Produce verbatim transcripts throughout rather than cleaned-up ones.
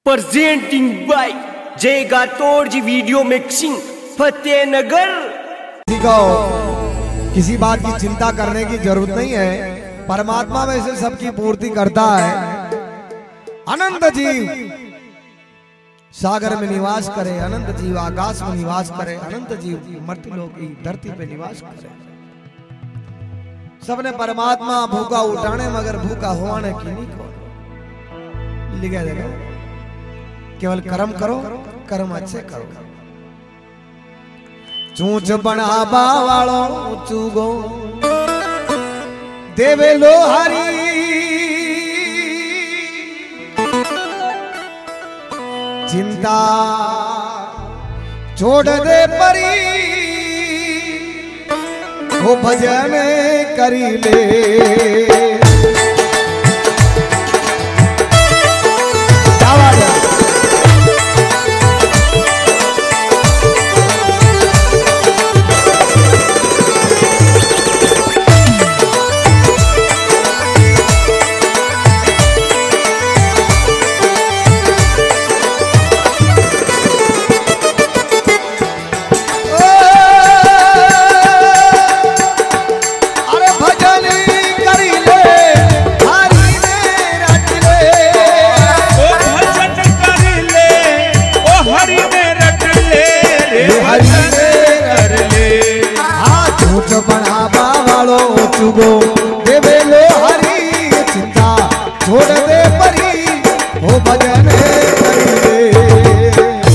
Presenting by Jai Gatod ji video mixing Fatehnagar. किसी बात की चिंता करने की जरूरत नहीं है, परमात्मा में से सबकी पूर्ति करता है। अनंत जीव सागर में निवास करे, अनंत जीव आकाश में निवास करे, अनंत जीव मर्त्यलोक की धरती पे निवास करे। सबने परमात्मा भूखा उठाने मगर भूखा होने की नहीं को लिखा देखो। केवल कर्म करो, कर्म अच्छे करो। चूंच बनाबा वालो चूगो देवे लोहारी, चिंता छोड़ दे परी, वो भजन करी ले। बनाबा वालो चुगो देवे लोहारी, चिंता छोड़ दे परी, वो भजन करी ले।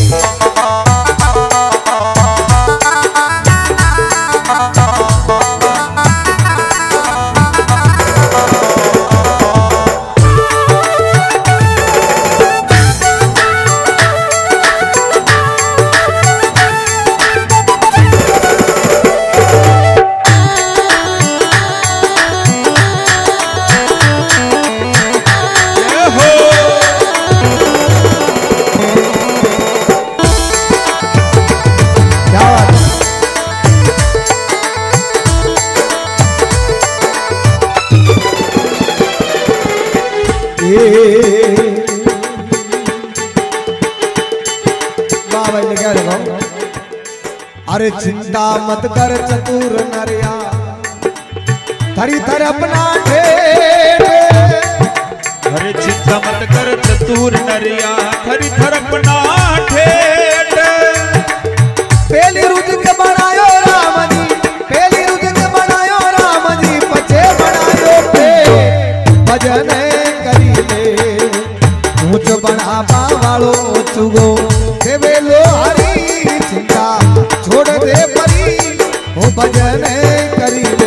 अरे चिंता मत कर चतुर नरिया, थरी थर अपना ठेठ। अरे चिंता मत कर चतुर नरिया, थरी थर अपना ठेठ। पहली रुज के बनायो राम जी, पहली रुज के बनायो राम जी, पछे बनायो पे भजन करी ले। ऊंच बनाबा वालो चुगो देवे लोहारी, चिंता छोड़ दे परी, वो भजन करी ले।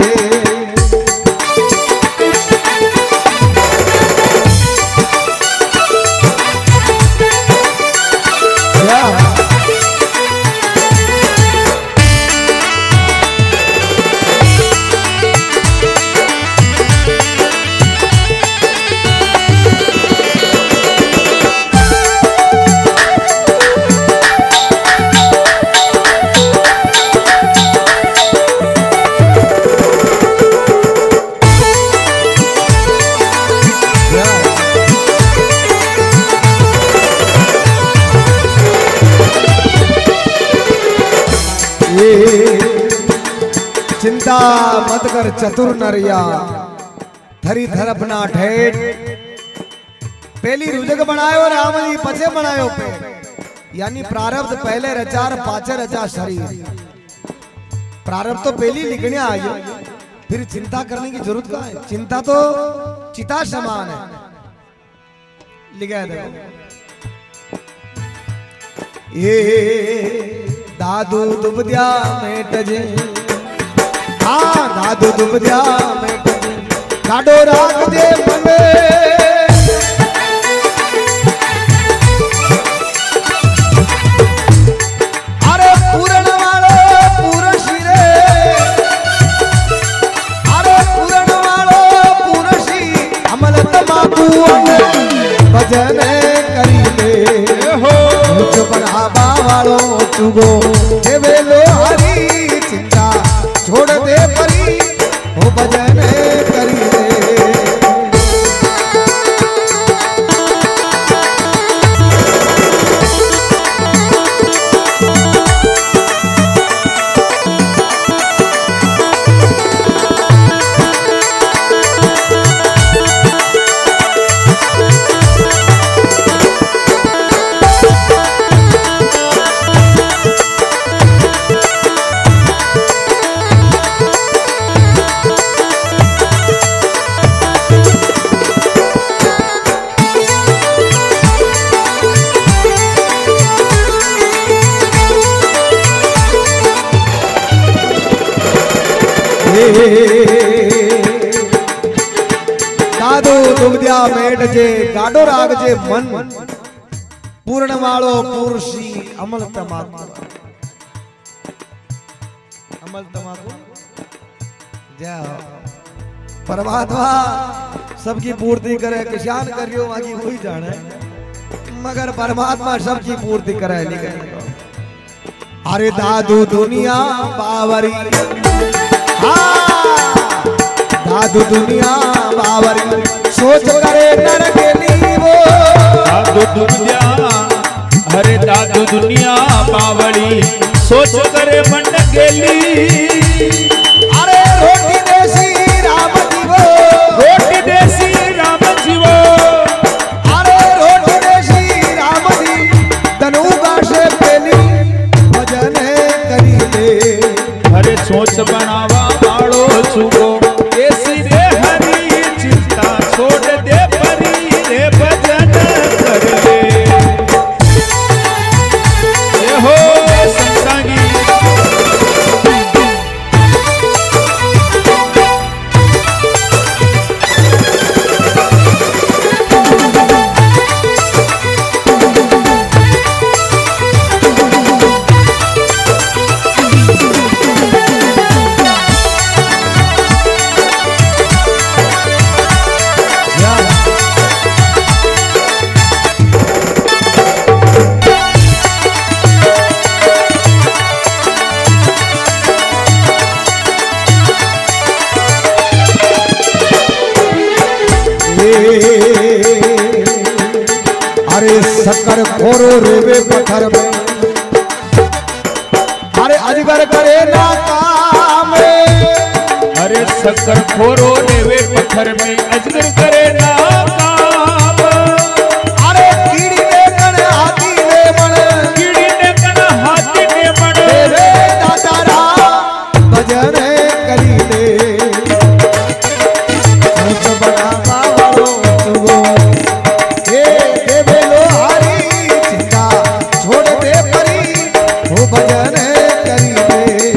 चिंता मत कर चतुर नरिया, थरी थर अपना ठेठ। पहली रुजक बनायो राम जी, पछे बनायो पे। यानी प्रारब्ध पहले रचार पाचे रचा शरीर। प्रारब्ध तो पहली लिखने आई, फिर चिंता करने की जरूरत कहाँ है? चिंता तो चिता समान है। लिखा है देखो, ये दादू दुबद्या में टजे, हाँ दादू दुबद्या में टजे, काडो राग दे मने। अरे पूरण वालो पूरशी रे, अरे पूरण वालो पूरशी, अमल तमाकू भजन करी ले। हो बनाबा वालो चुगो देवे लोहारी, चिंता छोड़ दे परी, वो भजन करी ले। दादू दुबद्या मेट जे गाडो राग जे मन पूर्ण वालो पुरुषी अमल तमाकू अमल तमाकू जय हो परमात्मा सबकी पूर्ति करे। किसान करियो बाकी वही जाने मगर परमात्मा सबकी पूर्ति करे। अरे दादू दुनिया बावरी हाँ दादू दुनिया बावरी सोच करे नर के लिए वो दादू दुनिया अरे दादू दुनिया बावरी सोच करे मन गेली। अरे रोटी देसी राम जीवो रोटी देसी राम जीवो अरे रोटी देसी राम जी तनु गाशे पेली भजन करी दे। अरे सोच बनावा वालो चुगो देसी दे हरी चिंता छोड़ दे परी रे भजन कर ले। ये हो संतांगी अरे शक्कर खोरो रेवे पत्थर में अरे अजगर करे ना काम अरे शक्कर खोरो रेवे पत्थर में अजगर करे ना काम। अरे कीड़ी ने कण हाथी ने मन कीड़ी ने कण हाथी ने मन रे दादा रा भजन करी दे। सोच बड़ा बावरो चुगो हे देवे लोहारी चिंता छोड़ दे परी वो भजन करी दे।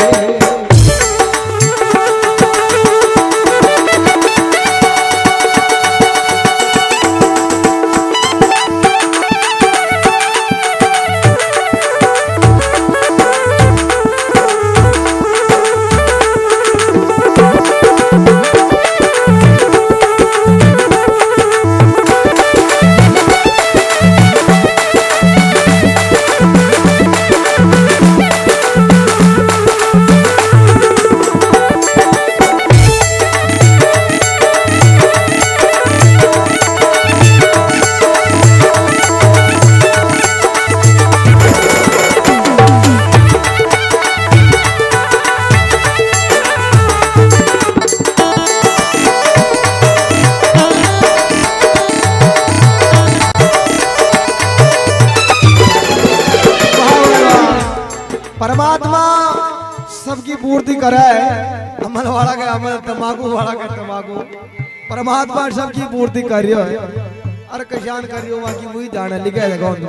परमात्मा सबकी पूर्ति करे। अमल वाला के अमल तमाकू वाला के तमाकू परमात्मा सबकी पूर्ति करियो अरे कशान करियो बाकी वही जाने लिखे है कौन।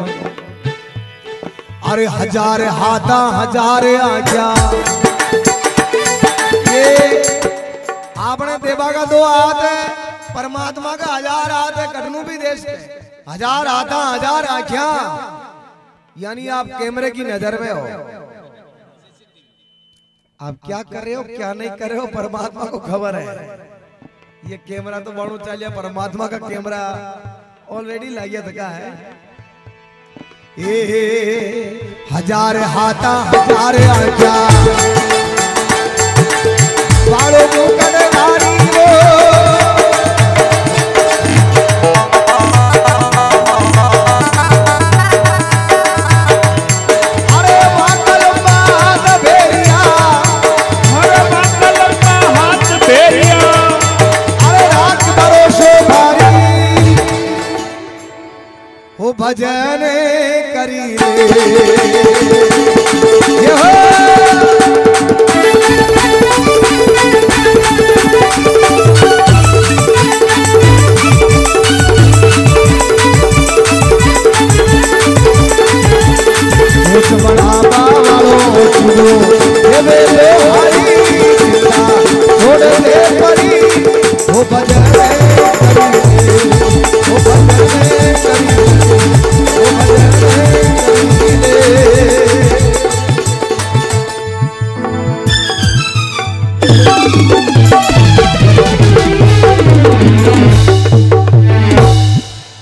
अरे हजार हाथा हजार आज्ञा ये आपने देवा का दो हाथ है परमात्मा का हजार हाथ है कटनू भी देश के हजार हाथा हजार आँखिया यानी आप कैमरे की नजर में हो। आप क्या कर रहे हो क्या नहीं कर रहे हो परमात्मा को खबर है। ये कैमरा तो बढ़ो चलिए परमात्मा का कैमरा ऑलरेडी लाइया थका है। ए हजार हाथा हजार आज्ञा बालों को कनगारी वो भजन करी रे।